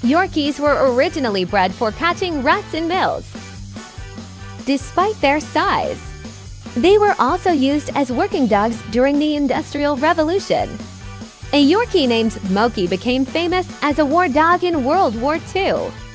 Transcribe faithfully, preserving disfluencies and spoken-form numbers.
Yorkies were originally bred for catching rats in mills. Despite their size, they were also used as working dogs during the Industrial Revolution. A Yorkie named Smokey became famous as a war dog in World War Two.